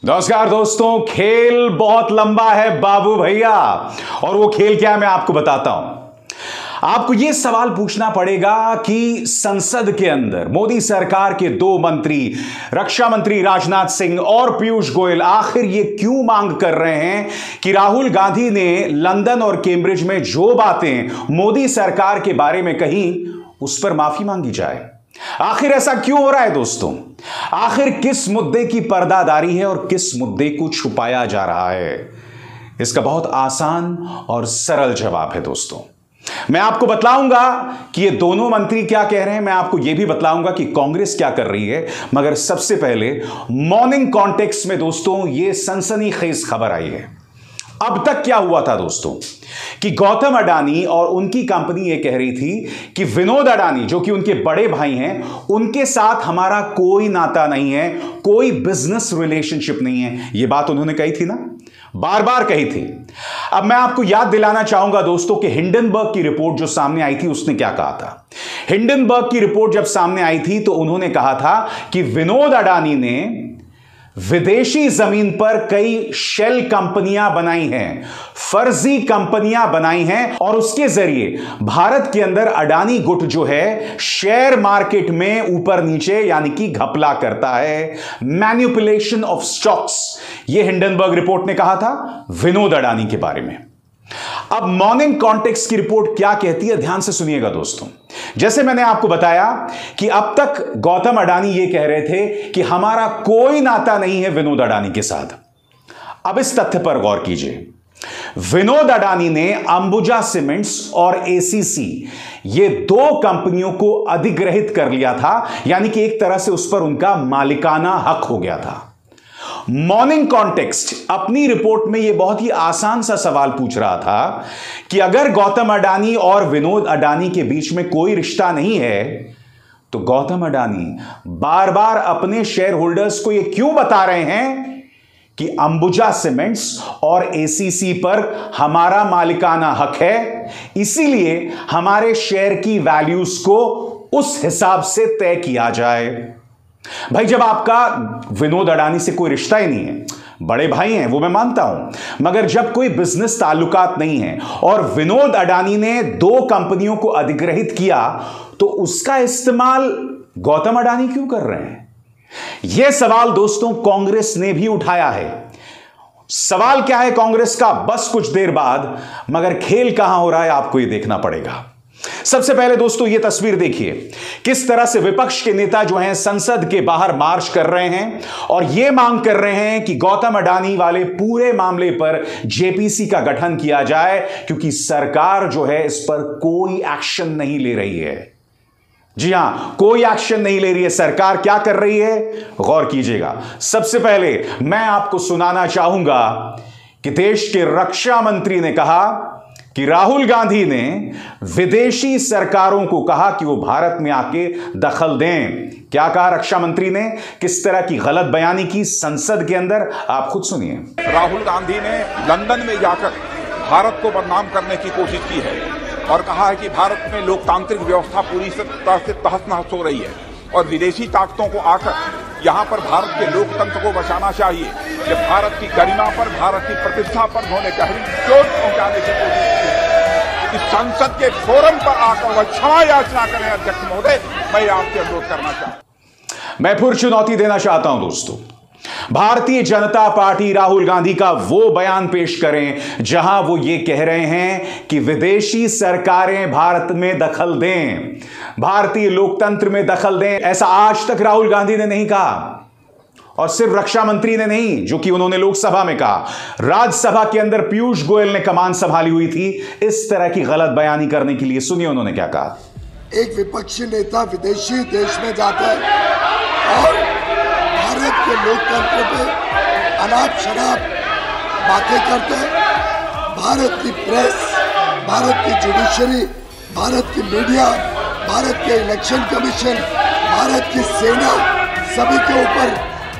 नमस्कार दोस्तों, खेल बहुत लंबा है बाबू भैया। और वो खेल क्या है मैं आपको बताता हूं। आपको यह सवाल पूछना पड़ेगा कि संसद के अंदर मोदी सरकार के दो मंत्री, रक्षा मंत्री राजनाथ सिंह और पीयूष गोयल, आखिर ये क्यों मांग कर रहे हैं कि राहुल गांधी ने लंदन और कैम्ब्रिज में जो बातें मोदी सरकार के बारे में कही उस पर माफी मांगी जाए। आखिर ऐसा क्यों हो रहा है दोस्तों? आखिर किस मुद्दे की पर्दादारी है और किस मुद्दे को छुपाया जा रहा है? इसका बहुत आसान और सरल जवाब है दोस्तों। मैं आपको बतलाऊंगा कि ये दोनों मंत्री क्या कह रहे हैं, मैं आपको यह भी बतलाऊंगा कि कांग्रेस क्या कर रही है। मगर सबसे पहले मॉर्निंग कॉन्टेक्स्ट में दोस्तों ये सनसनीखेज खबर आई है। अब तक क्या हुआ था दोस्तों कि गौतम अडानी और उनकी कंपनी ये कह रही थी कि विनोद अडानी जो कि उनके बड़े भाई हैं, उनके साथ हमारा कोई नाता नहीं है, कोई बिजनेस रिलेशनशिप नहीं है। ये बात उन्होंने कही थी ना, बार बार कही थी। अब मैं आपको याद दिलाना चाहूंगा दोस्तों कि हिंडनबर्ग की रिपोर्ट जो सामने आई थी उसने क्या कहा था। हिंडनबर्ग की रिपोर्ट जब सामने आई थी तो उन्होंने कहा था कि विनोद अडानी ने विदेशी जमीन पर कई शेल कंपनियां बनाई हैं, फर्जी कंपनियां बनाई हैं और उसके जरिए भारत के अंदर अडानी गुट जो है शेयर मार्केट में ऊपर नीचे यानी कि घपला करता है, मैनिपुलेशन ऑफ स्टॉक्स। यह हिंडनबर्ग रिपोर्ट ने कहा था विनोद अडानी के बारे में। अब मॉर्निंग कॉन्टेक्स्ट की रिपोर्ट क्या कहती है, ध्यान से सुनिएगा दोस्तों। जैसे मैंने आपको बताया कि अब तक गौतम अडानी ये कह रहे थे कि हमारा कोई नाता नहीं है विनोद अडानी के साथ। अब इस तथ्य पर गौर कीजिए। विनोद अडानी ने अंबुजा सीमेंट्स और एसीसी ये दो कंपनियों को अधिग्रहित कर लिया था, यानी कि एक तरह से उस पर उनका मालिकाना हक हो गया था। मॉर्निंग कॉन्टेक्स्ट अपनी रिपोर्ट में यह बहुत ही आसान सा सवाल पूछ रहा था कि अगर गौतम अडानी और विनोद अडानी के बीच में कोई रिश्ता नहीं है तो गौतम अडानी बार बार अपने शेयर होल्डर्स को यह क्यों बता रहे हैं कि अंबुजा सीमेंट्स और एसीसी पर हमारा मालिकाना हक है, इसीलिए हमारे शेयर की वैल्यूज को उस हिसाब से तय किया जाए। भाई, जब आपका विनोद अडानी से कोई रिश्ता ही नहीं है, बड़े भाई हैं वो मैं मानता हूं, मगर जब कोई बिजनेस ताल्लुकात नहीं है और विनोद अडानी ने दो कंपनियों को अधिग्रहित किया तो उसका इस्तेमाल गौतम अडानी क्यों कर रहे हैं? यह सवाल दोस्तों कांग्रेस ने भी उठाया है। सवाल क्या है कांग्रेस का, बस कुछ देर बाद, मगर खेल कहां हो रहा है आपको यह देखना पड़ेगा। सबसे पहले दोस्तों यह तस्वीर देखिए, किस तरह से विपक्ष के नेता जो हैं संसद के बाहर मार्च कर रहे हैं और यह मांग कर रहे हैं कि गौतम अडानी वाले पूरे मामले पर जेपीसी का गठन किया जाए, क्योंकि सरकार जो है इस पर कोई एक्शन नहीं ले रही है। जी हां, कोई एक्शन नहीं ले रही है। सरकार क्या कर रही है, गौर कीजिएगा। सबसे पहले मैं आपको सुनाना चाहूंगा कि देश के रक्षा मंत्री ने कहा कि राहुल गांधी ने विदेशी सरकारों को कहा कि वो भारत में आके दखल दें। क्या कहा रक्षा मंत्री ने, किस तरह की गलत बयानी की संसद के अंदर, आप खुद सुनिए। राहुल गांधी ने लंदन में जाकर भारत को बदनाम करने की कोशिश की है और कहा है कि भारत में लोकतांत्रिक व्यवस्था पूरी तरह से तहस-नहस हो रही है और विदेशी ताकतों को आकर यहाँ पर भारत के लोकतंत्र को बचाना चाहिए। जब भारत की गरिमा पर, भारत की प्रतिष्ठा पर उन्होंने गहरी चोट पहुंचाने की कोशिश की है। इस संसद के फोरम पर आकर वह क्षमा याचना करें। अध्यक्ष महोदय, मैं आपसे अनुरोध करना चाहता हूं। मैं फिर चुनौती देना चाहता हूं दोस्तों, भारतीय जनता पार्टी राहुल गांधी का वो बयान पेश करें जहां वो ये कह रहे हैं कि विदेशी सरकारें भारत में दखल दें, भारतीय लोकतंत्र में दखल दें। ऐसा आज तक राहुल गांधी ने नहीं कहा, और सिर्फ रक्षा मंत्री ने नहीं, जो कि उन्होंने लोकसभा में कहा, राज्यसभा के अंदर पीयूष गोयल ने कमान संभाली हुई थी इस तरह की गलत बयानी करने के लिए। सुनिए उन्होंने क्या कहा। एक विपक्षी नेता विदेशी देश में जाता है और भारत के लोकतंत्र पे अनाप शराब बातें करते हैं। भारत की प्रेस, भारत की जुडिशरी, भारत की मीडिया, भारत के इलेक्शन कमीशन, भारत की सेना सभी के ऊपर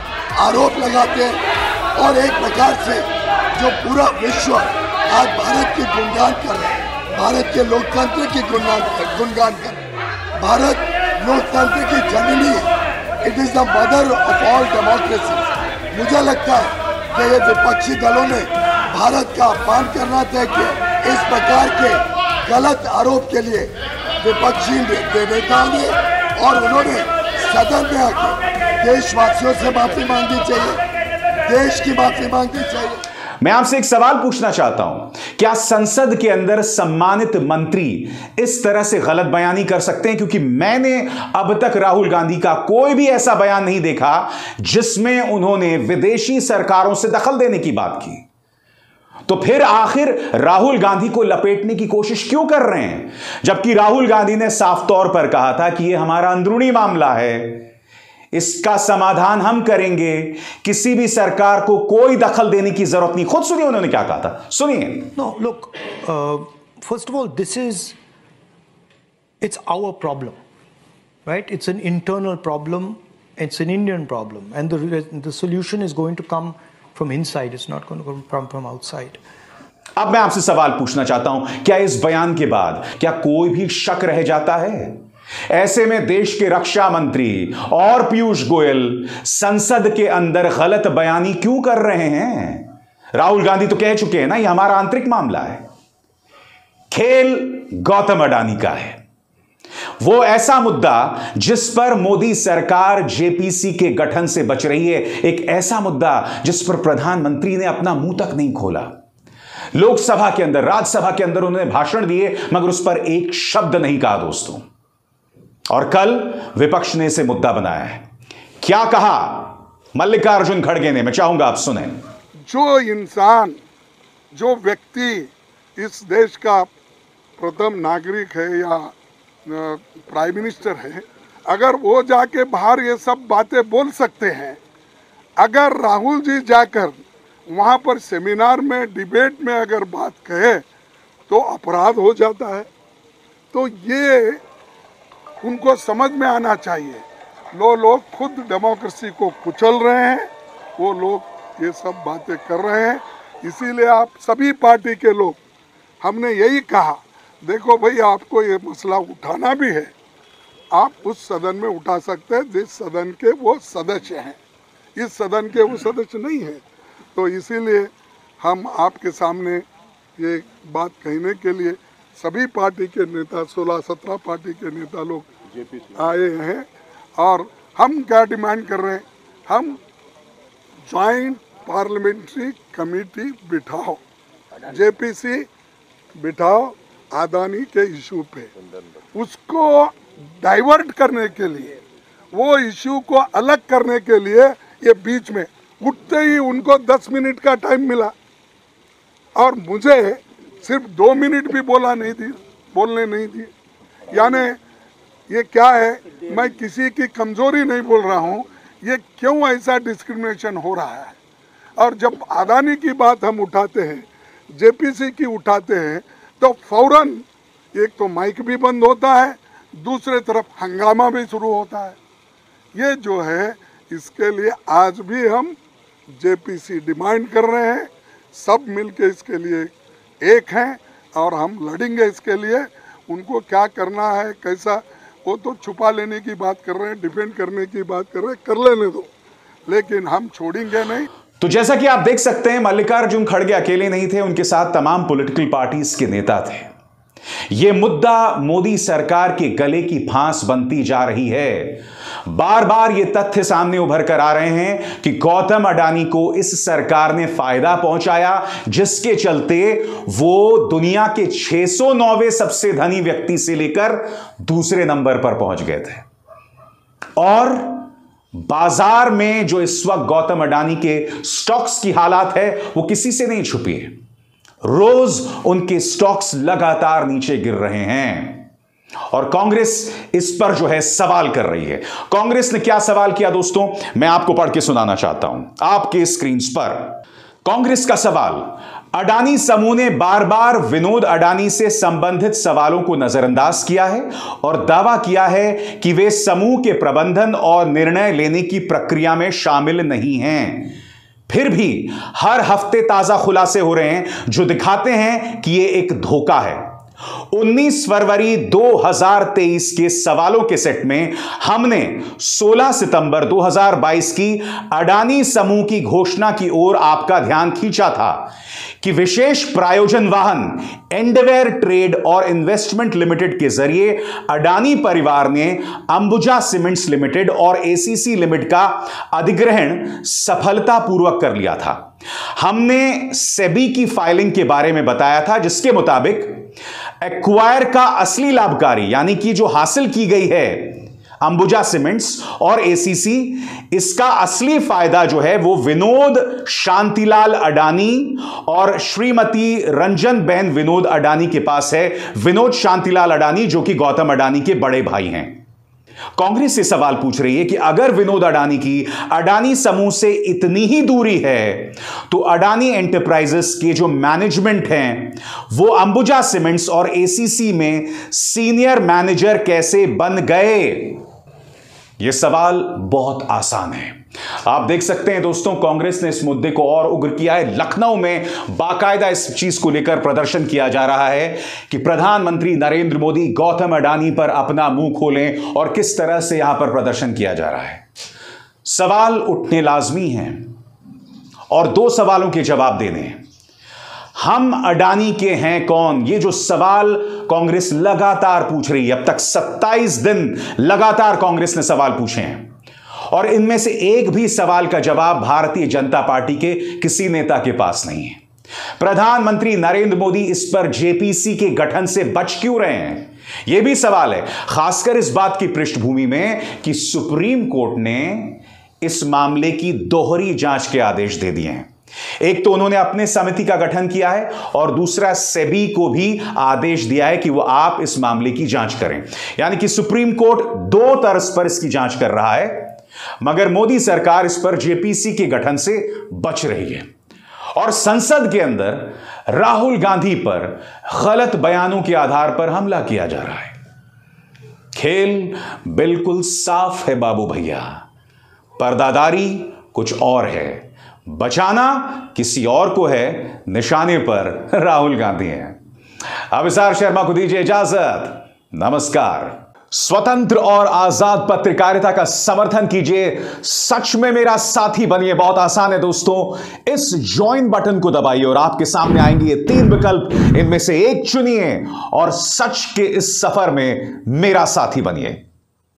आरोप लगाते हैं और एक प्रकार से जो पूरा विश्व आज भारत की गुणगान कर रहा है, भारत के लोकतंत्र की गुणगान कर रहा है। भारत लोकतंत्र की जननी है। It is the mother of all democracies. मुझे लगता है कि ये विपक्षी दलों ने भारत का अपमान करना तय किया। इस प्रकार के गलत आरोप के लिए विपक्षी नेताओं ने और उन्होंने सदन में आकर देशवासियों से माफी मांगनी चाहिए, देश की माफी मांगनी चाहिए। मैं आपसे एक सवाल पूछना चाहता हूं, क्या संसद के अंदर सम्मानित मंत्री इस तरह से गलत बयानी कर सकते हैं? क्योंकि मैंने अब तक राहुल गांधी का कोई भी ऐसा बयान नहीं देखा जिसमें उन्होंने विदेशी सरकारों से दखल देने की बात की। तो फिर आखिर राहुल गांधी को लपेटने की कोशिश क्यों कर रहे हैं, जबकि राहुल गांधी ने साफ तौर पर कहा था कि यह हमारा अंदरूनी मामला है, इसका समाधान हम करेंगे, किसी भी सरकार को कोई दखल देने की जरूरत नहीं। खुद सुनिए उन्होंने क्या कहा था, सुनिए। No look, first of all it's our problem, right? It's an internal problem, it's an Indian problem, and the solution is going to come from inside, it's not going to come from outside. अब मैं आपसे सवाल पूछना चाहता हूं, क्या इस बयान के बाद क्या कोई भी शक रह जाता है? ऐसे में देश के रक्षा मंत्री और पीयूष गोयल संसद के अंदर गलत बयानी क्यों कर रहे हैं? राहुल गांधी तो कह चुके हैं ना, ये हमारा आंतरिक मामला है। खेल गौतम अडानी का है, वो ऐसा मुद्दा जिस पर मोदी सरकार जेपीसी के गठन से बच रही है, एक ऐसा मुद्दा जिस पर प्रधानमंत्री ने अपना मुंह तक नहीं खोला। लोकसभा के अंदर, राज्यसभा के अंदर उन्होंने भाषण दिए, मगर उस पर एक शब्द नहीं कहा दोस्तों। और कल विपक्ष ने इसे मुद्दा बनाया है। क्या कहा मल्लिकार्जुन खड़गे ने, मैं चाहूंगा आप सुने। जो इंसान, जो व्यक्ति इस देश का प्रथम नागरिक है या प्राइम मिनिस्टर है, अगर वो जाके बाहर ये सब बातें बोल सकते हैं, अगर राहुल जी जाकर वहाँ पर सेमिनार में, डिबेट में अगर बात कहे तो अपराध हो जाता है। तो ये उनको समझ में आना चाहिए। लोग खुद डेमोक्रेसी को कुचल रहे हैं, वो लोग ये सब बातें कर रहे हैं। इसीलिए आप सभी पार्टी के लोग, हमने यही कहा, देखो भाई आपको ये मसला उठाना भी है, आप उस सदन में उठा सकते हैं जिस सदन के वो सदस्य हैं, इस सदन के वो सदस्य नहीं हैं। तो इसीलिए हम आपके सामने ये बात कहने के लिए सभी पार्टी के नेता, 16-17 पार्टी के नेता लोग आए हैं। और हम क्या डिमांड कर रहे हैं, हम ज्वाइंट पार्लियामेंट्री कमेटी बिठाओ, जेपीसी बिठाओ अडानी के इशू पे, उसको डाइवर्ट करने के लिए, वो इशू को अलग करने के लिए ये बीच में उठते ही उनको 10 मिनट का टाइम मिला और मुझे सिर्फ 2 मिनट भी बोलने नहीं दिए। यानी ये क्या है, मैं किसी की कमजोरी नहीं बोल रहा हूँ, ये क्यों ऐसा डिस्क्रिमिनेशन हो रहा है। और जब अडानी की बात हम उठाते हैं, जेपीसी की उठाते हैं, तो फौरन एक तो माइक भी बंद होता है, दूसरे तरफ हंगामा भी शुरू होता है। ये जो है, इसके लिए आज भी हम जेपीसी डिमांड कर रहे हैं, सब मिलके इसके लिए एक हैं और हम लड़ेंगे इसके लिए। उनको क्या करना है, कैसा, वो तो छुपा लेने की बात कर रहे हैं, डिफेंड करने की बात कर रहे हैं, कर लेने दो, लेकिन हम छोड़ेंगे नहीं। तो जैसा कि आप देख सकते हैं, मल्लिकार्जुन खड़गे अकेले नहीं थे, उनके साथ तमाम पॉलिटिकल पार्टीज के नेता थे। यह मुद्दा मोदी सरकार के गले की फांस बनती जा रही है। बार बार ये तथ्य सामने उभर कर आ रहे हैं कि गौतम अडानी को इस सरकार ने फायदा पहुंचाया, जिसके चलते वो दुनिया के 609वें सबसे धनी व्यक्ति से लेकर दूसरे नंबर पर पहुंच गए थे। और बाजार में जो इस वक्त गौतम अडानी के स्टॉक्स की हालात है, वो किसी से नहीं छुपी है। रोज उनके स्टॉक्स लगातार नीचे गिर रहे हैं और कांग्रेस इस पर जो है सवाल कर रही है। कांग्रेस ने क्या सवाल किया दोस्तों, मैं आपको पढ़ के सुनाना चाहता हूं आपके स्क्रीन पर। कांग्रेस का सवाल, अडानी समूह ने बार बार विनोद अडानी से संबंधित सवालों को नजरअंदाज किया है और दावा किया है कि वे समूह के प्रबंधन और निर्णय लेने की प्रक्रिया में शामिल नहीं हैं। फिर भी हर हफ्ते ताजा खुलासे हो रहे हैं जो दिखाते हैं कि यह एक धोखा है। 19 फरवरी 2023 के सवालों के सेट में हमने 16 सितंबर 2022 की अडानी समूह की घोषणा की ओर आपका ध्यान खींचा था कि विशेष प्रायोजन वाहन एंडवेयर ट्रेड और इन्वेस्टमेंट लिमिटेड के जरिए अडानी परिवार ने अंबुजा सीमेंट्स लिमिटेड और एसीसी लिमिटेड का अधिग्रहण सफलतापूर्वक कर लिया था। हमने सेबी की फाइलिंग के बारे में बताया था, जिसके मुताबिक एक्वायर का असली लाभकारी यानी कि जो हासिल की गई है अंबुजा सीमेंट्स और एसीसी, इसका असली फायदा जो है वो विनोद शांतिलाल अडानी और श्रीमती रंजन बहन विनोद अडानी के पास है। विनोद शांतिलाल अडानी जो कि गौतम अडानी के बड़े भाई हैं। कांग्रेस से सवाल पूछ रही है कि अगर विनोद अडानी की अडानी समूह से इतनी ही दूरी है तो अडानी एंटरप्राइजेस के जो मैनेजमेंट हैं वो अंबुजा सीमेंट्स और एसीसी में सीनियर मैनेजर कैसे बन गए? यह सवाल बहुत आसान है। आप देख सकते हैं दोस्तों, कांग्रेस ने इस मुद्दे को और उग्र किया है। लखनऊ में बाकायदा इस चीज को लेकर प्रदर्शन किया जा रहा है कि प्रधानमंत्री नरेंद्र मोदी गौतम अडानी पर अपना मुंह खोलें, और किस तरह से यहां पर प्रदर्शन किया जा रहा है। सवाल उठने लाजमी हैं और दो सवालों के जवाब देने हैं। हम अडानी के हैं कौन? ये जो सवाल कांग्रेस लगातार पूछ रही है, अब तक 27 दिन लगातार कांग्रेस ने सवाल पूछे हैं और इनमें से एक भी सवाल का जवाब भारतीय जनता पार्टी के किसी नेता के पास नहीं है। प्रधानमंत्री नरेंद्र मोदी इस पर जेपीसी के गठन से बच क्यों रहे हैं? यह भी सवाल है, खासकर इस बात की पृष्ठभूमि में कि सुप्रीम कोर्ट ने इस मामले की दोहरी जांच के आदेश दे दिए हैं। एक तो उन्होंने अपने समिति का गठन किया है और दूसरा सेबी को भी आदेश दिया है कि वो आप इस मामले की जांच करें। यानी कि सुप्रीम कोर्ट दो तर्ज पर इसकी जांच कर रहा है, मगर मोदी सरकार इस पर जेपीसी के गठन से बच रही है। और संसद के अंदर राहुल गांधी पर गलत बयानों के आधार पर हमला किया जा रहा है। खेल बिल्कुल साफ है बाबू भैया, पर्दादारी कुछ और है, बचाना किसी और को है, निशाने पर राहुल गांधी हैं। अभिसार शर्मा को दीजिए इजाजत, नमस्कार। स्वतंत्र और आजाद पत्रकारिता का समर्थन कीजिए, सच में मेरा साथी बनिए। बहुत आसान है दोस्तों, इस ज्वाइन बटन को दबाइए और आपके सामने आएंगे ये 3 विकल्प, इनमें से एक चुनिए और सच के इस सफर में मेरा साथी बनिए।